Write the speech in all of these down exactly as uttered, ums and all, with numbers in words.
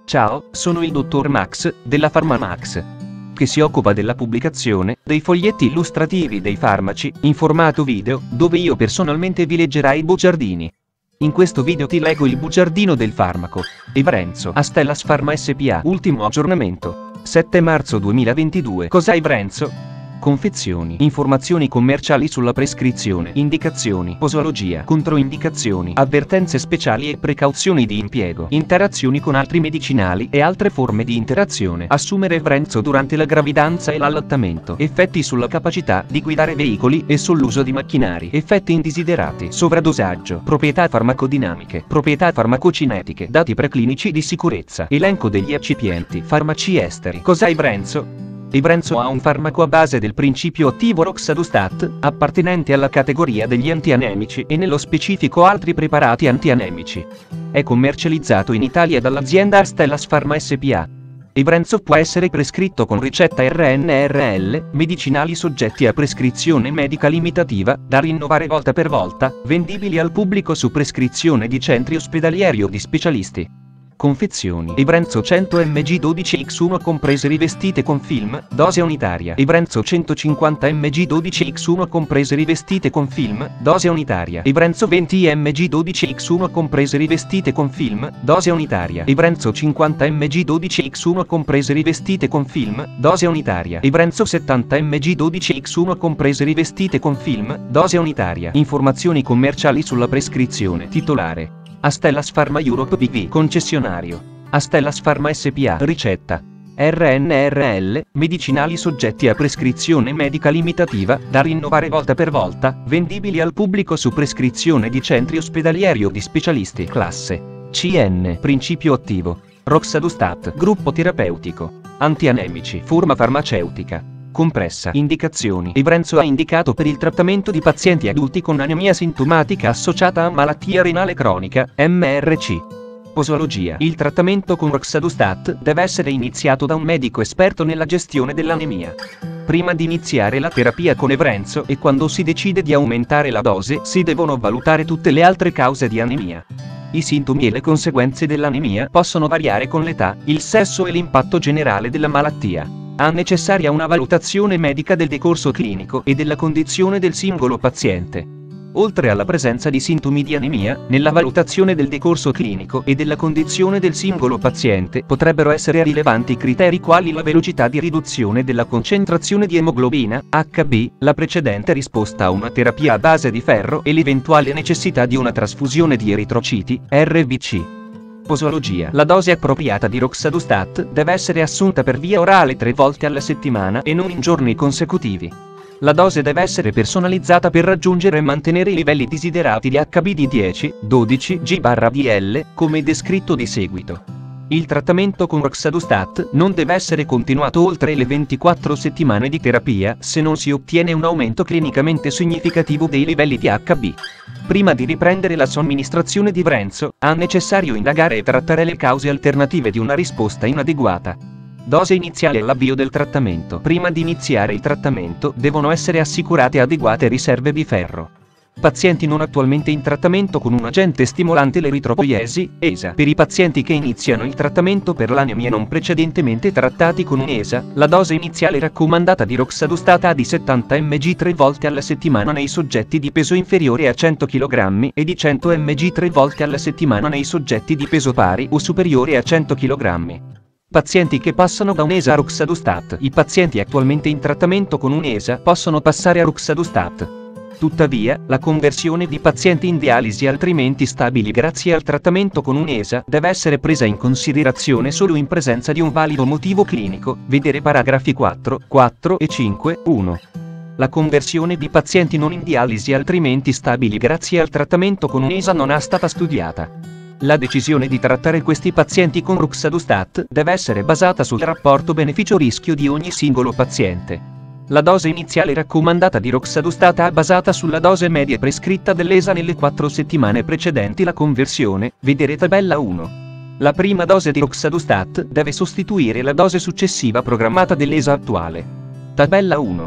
Ciao, sono il dottor Max, della PharmaMax, che si occupa della pubblicazione dei foglietti illustrativi dei farmaci, in formato video, dove io personalmente vi leggerai i bugiardini. In questo video ti leggo il bugiardino del farmaco Evrenzo Astellas Pharma S P A. Ultimo aggiornamento, sette marzo duemilaventidue. Cos'è Evrenzo? Confezioni, informazioni commerciali sulla prescrizione, indicazioni, posologia, controindicazioni, avvertenze speciali e precauzioni di impiego, interazioni con altri medicinali e altre forme di interazione. Assumere Evrenzo durante la gravidanza e l'allattamento. Effetti sulla capacità di guidare veicoli e sull'uso di macchinari. Effetti indesiderati. Sovradosaggio. Proprietà farmacodinamiche. Proprietà farmacocinetiche. Dati preclinici di sicurezza. Elenco degli eccipienti. Farmaci esteri. Cos'è Evrenzo? Evrenzo ha un farmaco a base del principio attivo Roxadustat, appartenente alla categoria degli antianemici e nello specifico altri preparati antianemici. È commercializzato in Italia dall'azienda Astellas Pharma S P A. Evrenzo può essere prescritto con ricetta R N R L, medicinali soggetti a prescrizione medica limitativa, da rinnovare volta per volta, vendibili al pubblico su prescrizione di centri ospedalieri o di specialisti. Confezioni. Evrenzo cento milligrammi dodici per uno comprese rivestite con film, dose unitaria. Evrenzo centocinquanta milligrammi dodici per uno comprese rivestite con film, dose unitaria. Evrenzo venti milligrammi dodici per uno comprese rivestite con film, dose unitaria. Evrenzo cinquanta milligrammi dodici per uno comprese rivestite con film, dose unitaria. Evrenzo settanta milligrammi dodici per uno comprese rivestite con film, dose unitaria. Informazioni commerciali sulla prescrizione. Titolare: Astellas Pharma Europe B V. Concessionario: Astellas Pharma S P A. Ricetta: R N R L, medicinali soggetti a prescrizione medica limitativa, da rinnovare volta per volta, vendibili al pubblico su prescrizione di centri ospedalieri o di specialisti. Classe C N. Principio attivo Roxadustat. Gruppo terapeutico: antianemici. Forma farmaceutica: compressa. Indicazioni: Evrenzo è indicato per il trattamento di pazienti adulti con anemia sintomatica associata a malattia renale cronica, M R C. Posologia: il trattamento con Roxadustat deve essere iniziato da un medico esperto nella gestione dell'anemia. Prima di iniziare la terapia con Evrenzo e quando si decide di aumentare la dose, si devono valutare tutte le altre cause di anemia. I sintomi e le conseguenze dell'anemia possono variare con l'età, il sesso e l'impatto generale della malattia. È necessaria una valutazione medica del decorso clinico e della condizione del singolo paziente. Oltre alla presenza di sintomi di anemia, nella valutazione del decorso clinico e della condizione del singolo paziente potrebbero essere rilevanti criteri quali la velocità di riduzione della concentrazione di emoglobina, H B, la precedente risposta a una terapia a base di ferro e l'eventuale necessità di una trasfusione di eritrociti, R B C. Posologia: la dose appropriata di Roxadustat deve essere assunta per via orale tre volte alla settimana e non in giorni consecutivi. La dose deve essere personalizzata per raggiungere e mantenere i livelli desiderati di H B di dieci dodici G D L, come descritto di seguito. Il trattamento con Roxadustat non deve essere continuato oltre le ventiquattro settimane di terapia se non si ottiene un aumento clinicamente significativo dei livelli di H B. Prima di riprendere la somministrazione di Evrenzo, è necessario indagare e trattare le cause alternative di una risposta inadeguata. Dose iniziale all'avvio del trattamento. Prima di iniziare il trattamento devono essere assicurate adeguate riserve di ferro. Pazienti non attualmente in trattamento con un agente stimolante l'eritropoiesi, E S A. Per i pazienti che iniziano il trattamento per l'anemia non precedentemente trattati con un E S A, la dose iniziale raccomandata di Roxadustat è di settanta milligrammi tre volte alla settimana nei soggetti di peso inferiore a cento chilogrammi e di cento milligrammi tre volte alla settimana nei soggetti di peso pari o superiore a cento chilogrammi. Pazienti che passano da un E S A a Roxadustat. I pazienti attualmente in trattamento con un E S A possono passare a Roxadustat. Tuttavia, la conversione di pazienti in dialisi altrimenti stabili grazie al trattamento con un E S A deve essere presa in considerazione solo in presenza di un valido motivo clinico, vedere paragrafi quattro, quattro e cinque, uno. La conversione di pazienti non in dialisi altrimenti stabili grazie al trattamento con un E S A non è stata studiata. La decisione di trattare questi pazienti con Roxadustat deve essere basata sul rapporto beneficio-rischio di ogni singolo paziente. La dose iniziale raccomandata di Roxadustat è basata sulla dose media prescritta dell'E S A nelle quattro settimane precedenti la conversione, vedere tabella uno. La prima dose di Roxadustat deve sostituire la dose successiva programmata dell'E S A attuale. Tabella uno.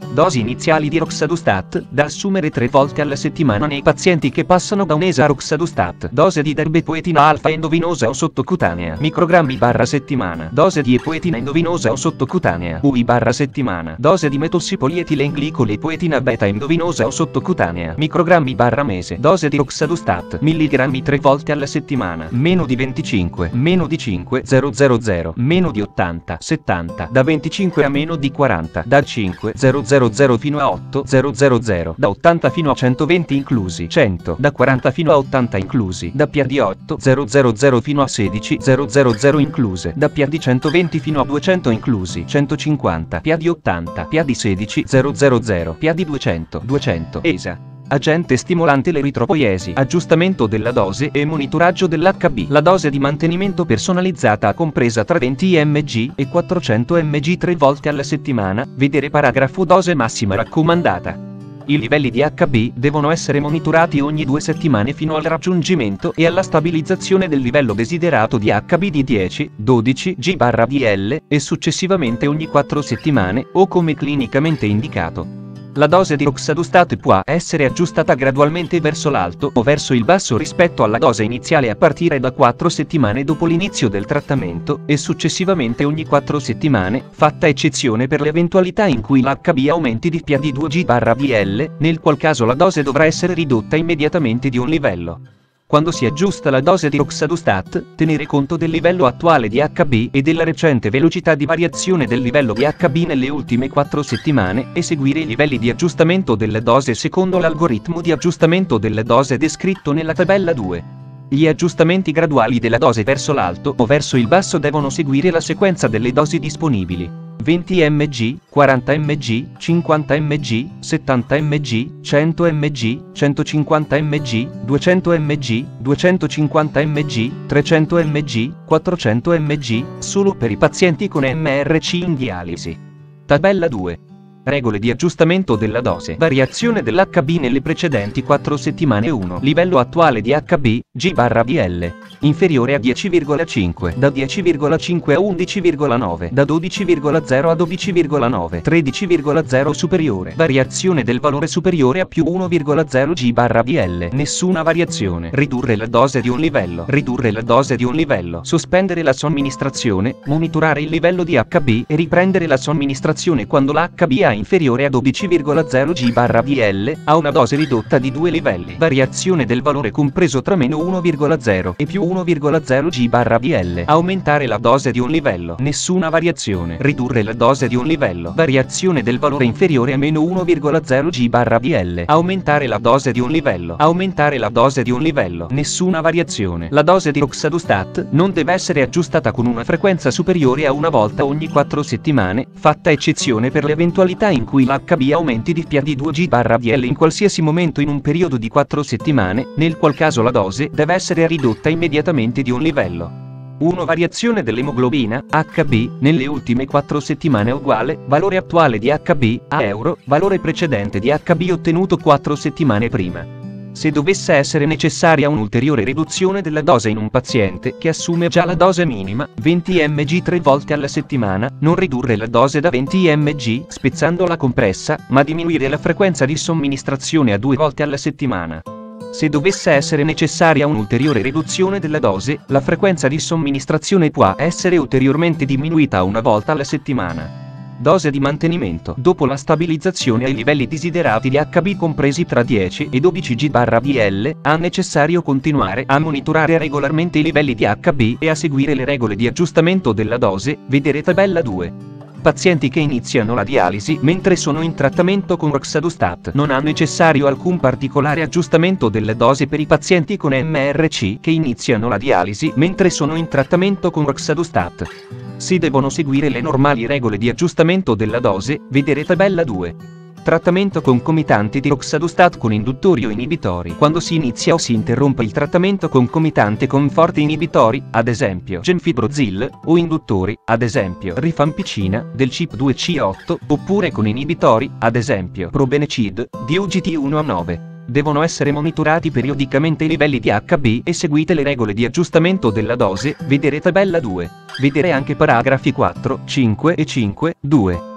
Dosi iniziali di Roxadustat, da assumere tre volte alla settimana nei pazienti che passano da un'esa a Roxadustat. Dose di darbepoetina alfa endovenosa o sottocutanea, microgrammi barra settimana. Dose di epoetina endovenosa o sottocutanea, U I barra settimana. Dose di metossipolietilenglicolepoetina beta endovenosa o sottocutanea, microgrammi barra mese. Dose di Roxadustat, milligrammi tre volte alla settimana. Meno di venticinque, meno di cinque, zero zero zero, meno di ottanta, settanta, da venticinque a meno di quaranta, da cinque, zero zero zero fino a otto, zero zero zero, da ottanta fino a centoventi inclusi, cento, da quaranta fino a ottanta inclusi, da P A di otto, zero zero zero fino a sedici, zero zero zero incluse, da P A di centoventi fino a duecento inclusi, centocinquanta, P A di ottanta, P A di sedici, zero zero zero, P A di duecento, duecento, E S A. Agente stimolante l'eritropoiesi, aggiustamento della dose e monitoraggio dell'H B. La dose di mantenimento personalizzata compresa tra venti millimetri e quattrocento millimetri tre volte alla settimana, vedere paragrafo dose massima raccomandata. I livelli di H B devono essere monitorati ogni due settimane fino al raggiungimento e alla stabilizzazione del livello desiderato di H B di dieci, dodici G D L e successivamente ogni quattro settimane o come clinicamente indicato. La dose di Roxadustat può essere aggiustata gradualmente verso l'alto o verso il basso rispetto alla dose iniziale a partire da quattro settimane dopo l'inizio del trattamento e successivamente ogni quattro settimane, fatta eccezione per l'eventualità in cui l'H B aumenti di P A di due G D L, nel qual caso la dose dovrà essere ridotta immediatamente di un livello. Quando si aggiusta la dose di Roxadustat, tenere conto del livello attuale di H B e della recente velocità di variazione del livello di H B nelle ultime quattro settimane e seguire i livelli di aggiustamento della dose secondo l'algoritmo di aggiustamento della dose descritto nella tabella due. Gli aggiustamenti graduali della dose verso l'alto o verso il basso devono seguire la sequenza delle dosi disponibili. venti millimetri, quaranta millimetri, cinquanta millimetri, settanta millimetri, cento millimetri, centocinquanta millimetri, duecento millimetri, duecentocinquanta millimetri, trecento millimetri, quattrocento millimetri, solo per i pazienti con M R C in dialisi. Tabella due. Regole di aggiustamento della dose. Variazione dell'H B nelle precedenti quattro settimane. uno. Livello attuale di H B, G D L. Inferiore a dieci virgola cinque, da dieci virgola cinque a undici virgola nove, da dodici virgola zero a dodici virgola nove, tredici virgola zero superiore. Variazione del valore superiore a più uno virgola zero G D L. Nessuna variazione. Ridurre la dose di un livello. Ridurre la dose di un livello. Sospendere la somministrazione, monitorare il livello di H B e riprendere la somministrazione quando l'H B è inferiore a dodici virgola zero G D L, a una dose ridotta di due livelli. Variazione del valore compreso tra meno uno virgola zero e più uno virgola zero G D L. Aumentare la dose di un livello. Nessuna variazione. Ridurre la dose di un livello. Variazione del valore inferiore a meno uno virgola zero G D L. Aumentare la dose di un livello. Aumentare la dose di un livello. Nessuna variazione. La dose di Roxadustat non deve essere aggiustata con una frequenza superiore a una volta ogni quattro settimane, fatta eccezione per l'eventualità in cui l'H B aumenti di P A di due G D L in qualsiasi momento in un periodo di quattro settimane, nel qual caso la dose deve essere ridotta immediatamente di un livello. uno. Variazione dell'emoglobina, H B, nelle ultime quattro settimane uguale, valore attuale di H B, a euro, valore precedente di H B ottenuto quattro settimane prima. Se dovesse essere necessaria un'ulteriore riduzione della dose in un paziente che assume già la dose minima, venti millimetri tre volte alla settimana, non ridurre la dose da venti millimetri spezzando la compressa, ma diminuire la frequenza di somministrazione a due volte alla settimana. Se dovesse essere necessaria un'ulteriore riduzione della dose, la frequenza di somministrazione può essere ulteriormente diminuita a una volta alla settimana. Dose di mantenimento. Dopo la stabilizzazione ai livelli desiderati di H B compresi tra dieci e dodici G D L, è necessario continuare a monitorare regolarmente i livelli di H B e a seguire le regole di aggiustamento della dose, vedere tabella due. Pazienti che iniziano la dialisi mentre sono in trattamento con Roxadustat. Non è necessario alcun particolare aggiustamento della dose per i pazienti con M R C che iniziano la dialisi mentre sono in trattamento con Roxadustat. Si devono seguire le normali regole di aggiustamento della dose, vedere tabella due. Trattamento concomitante di Roxadustat con induttori o inibitori. Quando si inizia o si interrompe il trattamento concomitante con forti inibitori, ad esempio Gemfibrozil, o induttori, ad esempio Rifampicina, del C Y P due C otto, oppure con inibitori, ad esempio Probenecid, di U G T uno A nove. Devono essere monitorati periodicamente i livelli di H B e seguite le regole di aggiustamento della dose, vedere tabella due. Vedere anche paragrafi quattro, cinque e cinque, due.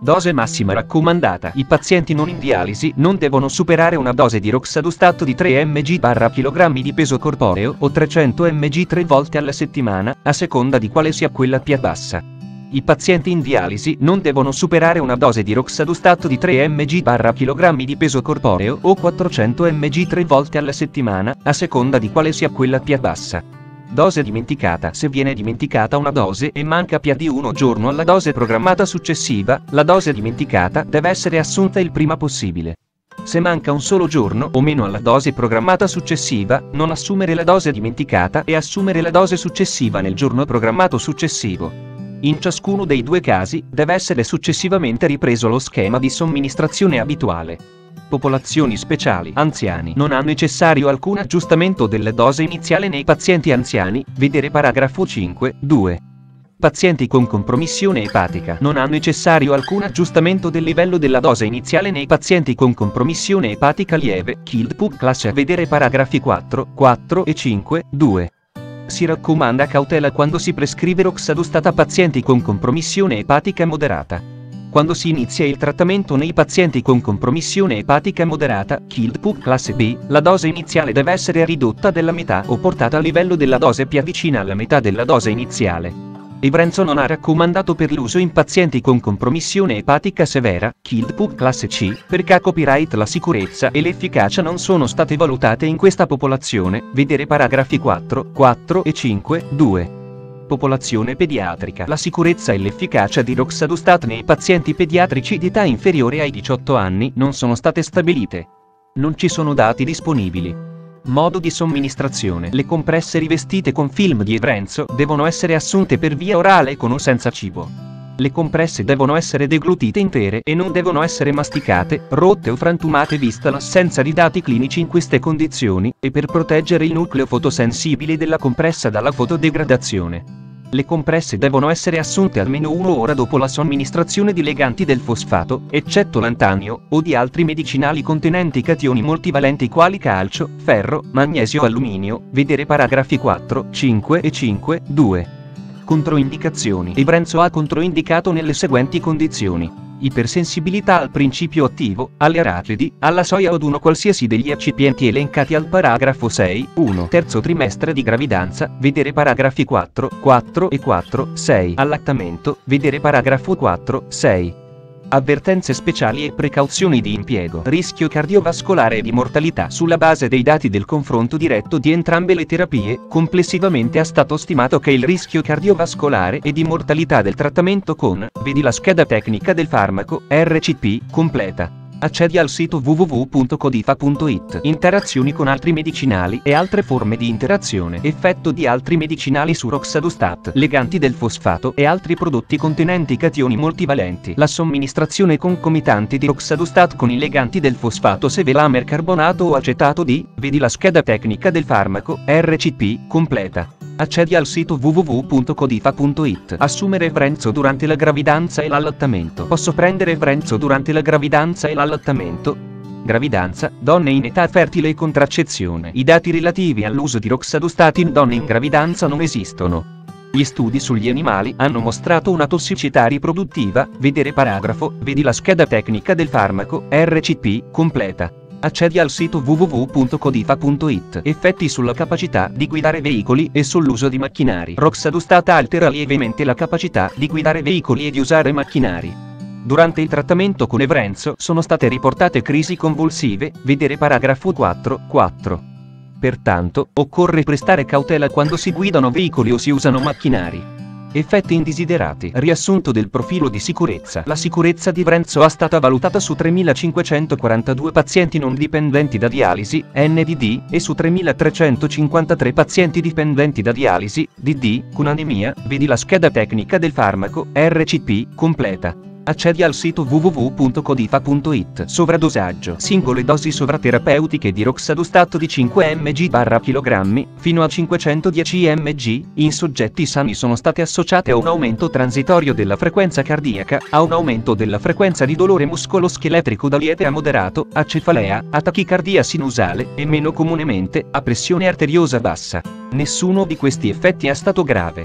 Dose massima raccomandata. I pazienti non in dialisi non devono superare una dose di roxadustat di tre milligrammi/chilogrammi di peso corporeo o trecento milligrammi tre volte alla settimana, a seconda di quale sia quella più bassa. I pazienti in dialisi non devono superare una dose di roxadustat di tre milligrammi/chilogrammi di peso corporeo o quattrocento milligrammi tre volte alla settimana, a seconda di quale sia quella più bassa. Dose dimenticata. Se viene dimenticata una dose e manca più di uno giorno alla dose programmata successiva, la dose dimenticata deve essere assunta il prima possibile. Se manca un solo giorno o meno alla dose programmata successiva, non assumere la dose dimenticata e assumere la dose successiva nel giorno programmato successivo. In ciascuno dei due casi, deve essere successivamente ripreso lo schema di somministrazione abituale. Popolazioni speciali. Anziani. Non ha necessario alcun aggiustamento della dose iniziale nei pazienti anziani, vedere paragrafo cinque, due. Pazienti con compromissione epatica. Non ha necessario alcun aggiustamento del livello della dose iniziale nei pazienti con compromissione epatica lieve, K I L D-P U B classe, vedere paragrafi quattro, quattro e cinque, due. Si raccomanda cautela quando si prescrive roxadustat a pazienti con compromissione epatica moderata. Quando si inizia il trattamento nei pazienti con compromissione epatica moderata, K I L D-P U B classe B, la dose iniziale deve essere ridotta della metà o portata a livello della dose più vicina alla metà della dose iniziale. Evrenzo non ha raccomandato per l'uso in pazienti con compromissione epatica severa, K I L D-P U B classe C, perché copyright la sicurezza e l'efficacia non sono state valutate in questa popolazione, vedere paragrafi quattro, quattro e cinque, due. Popolazione pediatrica. La sicurezza e l'efficacia di roxadustat nei pazienti pediatrici di età inferiore ai diciotto anni non sono state stabilite. Non ci sono dati disponibili. Modo di somministrazione. Le compresse rivestite con film di Evrenzo devono essere assunte per via orale con o senza cibo. Le compresse devono essere deglutite intere e non devono essere masticate, rotte o frantumate vista l'assenza di dati clinici in queste condizioni, e per proteggere il nucleo fotosensibile della compressa dalla fotodegradazione. Le compresse devono essere assunte almeno un'ora dopo la somministrazione di leganti del fosfato, eccetto lantanio, o di altri medicinali contenenti cationi multivalenti quali calcio, ferro, magnesio, alluminio, vedere paragrafi quattro, cinque e cinque, due. Controindicazioni. Evrenzo ha controindicato nelle seguenti condizioni: ipersensibilità al principio attivo, alle arachidi, alla soia o ad uno qualsiasi degli eccipienti elencati al paragrafo sei, uno. Terzo trimestre di gravidanza, vedere paragrafi quattro, quattro e quattro, sei. Allattamento, vedere paragrafo quattro, sei. Avvertenze speciali e precauzioni di impiego. Rischio cardiovascolare e di mortalità. Sulla base dei dati del confronto diretto di entrambe le terapie, complessivamente è stato stimato che il rischio cardiovascolare e di mortalità del trattamento con, vedi la scheda tecnica del farmaco, R C P, completa. Accedi al sito w w w punto codifa punto it. Interazioni con altri medicinali e altre forme di interazione. Effetto di altri medicinali su roxadustat, leganti del fosfato e altri prodotti contenenti cationi multivalenti. La somministrazione concomitante di roxadustat con i leganti del fosfato sevelamer carbonato o acetato di, vedi la scheda tecnica del farmaco, R C P, completa. Accedi al sito w w w punto codifa punto it. Assumere Evrenzo durante la gravidanza e l'allattamento. Posso prendere Evrenzo durante la gravidanza e l'allattamento? Gravidanza, donne in età fertile e contraccezione. I dati relativi all'uso di roxadustat in donne in gravidanza non esistono. Gli studi sugli animali hanno mostrato una tossicità riproduttiva, vedere paragrafo, vedi la scheda tecnica del farmaco, R C P, completa. Accedi al sito w w w punto codifa punto it. Effetti sulla capacità di guidare veicoli e sull'uso di macchinari. Roxadustat altera lievemente la capacità di guidare veicoli e di usare macchinari. Durante il trattamento con Evrenzo sono state riportate crisi convulsive, vedere paragrafo quattro, quattro. Pertanto, occorre prestare cautela quando si guidano veicoli o si usano macchinari. Effetti indesiderati. Riassunto del profilo di sicurezza. La sicurezza di Evrenzo è stata valutata su tremilacinquecentoquarantadue pazienti non dipendenti da dialisi, N D D, e su tremilatrecentocinquantatré pazienti dipendenti da dialisi, D D, con anemia, vedi la scheda tecnica del farmaco, R C P, completa. Accedi al sito w w w punto codifa punto it. Sovradosaggio. Singole dosi sovraterapeutiche di roxadustat di cinque milligrammi/chilogrammi, fino a cinquecentodieci milligrammi, in soggetti sani sono state associate a un aumento transitorio della frequenza cardiaca, a un aumento della frequenza di dolore muscoloscheletrico da lieve a moderato, a cefalea, a tachicardia sinusale, e meno comunemente, a pressione arteriosa bassa. Nessuno di questi effetti è stato grave.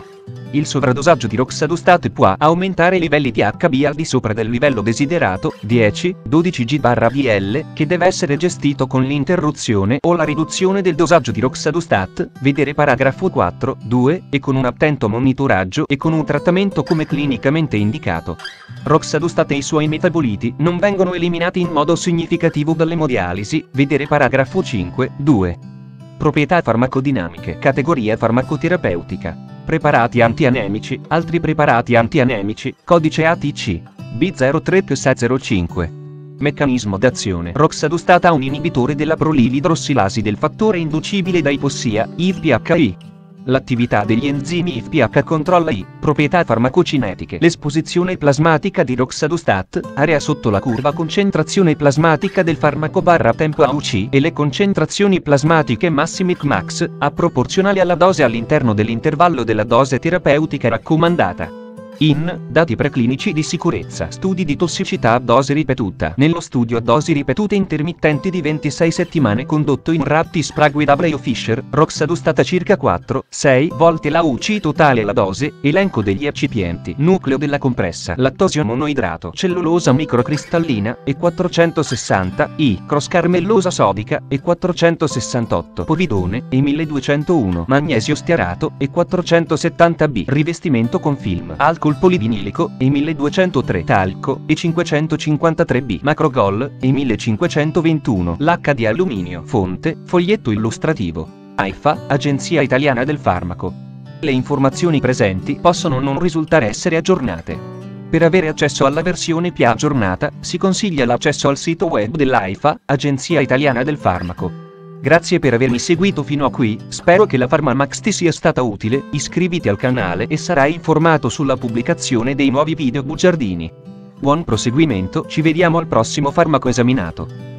Il sovradosaggio di roxadustat può aumentare i livelli T H B al di sopra del livello desiderato, dieci dodici G D L, che deve essere gestito con l'interruzione o la riduzione del dosaggio di roxadustat, vedere paragrafo quattro due, e con un attento monitoraggio e con un trattamento come clinicamente indicato. Roxadustat e i suoi metaboliti non vengono eliminati in modo significativo dall'emodialisi, vedere paragrafo cinque due. Proprietà farmacodinamiche. Categoria farmacoterapeutica. Preparati antianemici, altri preparati antianemici, codice A T C B zero tre sei zero cinque. Meccanismo d'azione. Roxadustat è un inibitore della prolilidrossilasi del fattore inducibile da ipossia, I F P H I. L'attività degli enzimi I F P H controlla I. Proprietà farmacocinetiche. L'esposizione plasmatica di roxadustat, area sotto la curva concentrazione plasmatica del farmaco barra tempo A U C e le concentrazioni plasmatiche massime C max, A proporzionali alla dose all'interno dell'intervallo della dose terapeutica raccomandata. In. Dati preclinici di sicurezza. Studi di tossicità a dose ripetuta. Nello studio a dosi ripetute intermittenti di ventisei settimane condotto in ratti Sprague W. Fisher, roxadustat a circa quattro sei volte la U C totale alla dose, elenco degli eccipienti. Nucleo della compressa. Lattosio monoidrato. Cellulosa microcristallina, E quattrocentosessanta, I. Crosscarmellosa sodica, E quattrocentosessantotto. Povidone, E milleduecentouno. Magnesio stearato, E quattrocentosettanta B. Rivestimento con film. Alcol polivinilico, E milleduecentotre. Talco, E cinquecentocinquantatré B. Macrogol, E millecinquecentoventuno. Lacca di alluminio. Fonte, foglietto illustrativo. AIFA, Agenzia Italiana del Farmaco. Le informazioni presenti possono non risultare essere aggiornate. Per avere accesso alla versione più aggiornata, si consiglia l'accesso al sito web dell'AIFA, Agenzia Italiana del Farmaco. Grazie per avermi seguito fino a qui, spero che la PharmaMax ti sia stata utile, iscriviti al canale e sarai informato sulla pubblicazione dei nuovi video bugiardini. Buon proseguimento, ci vediamo al prossimo farmaco esaminato.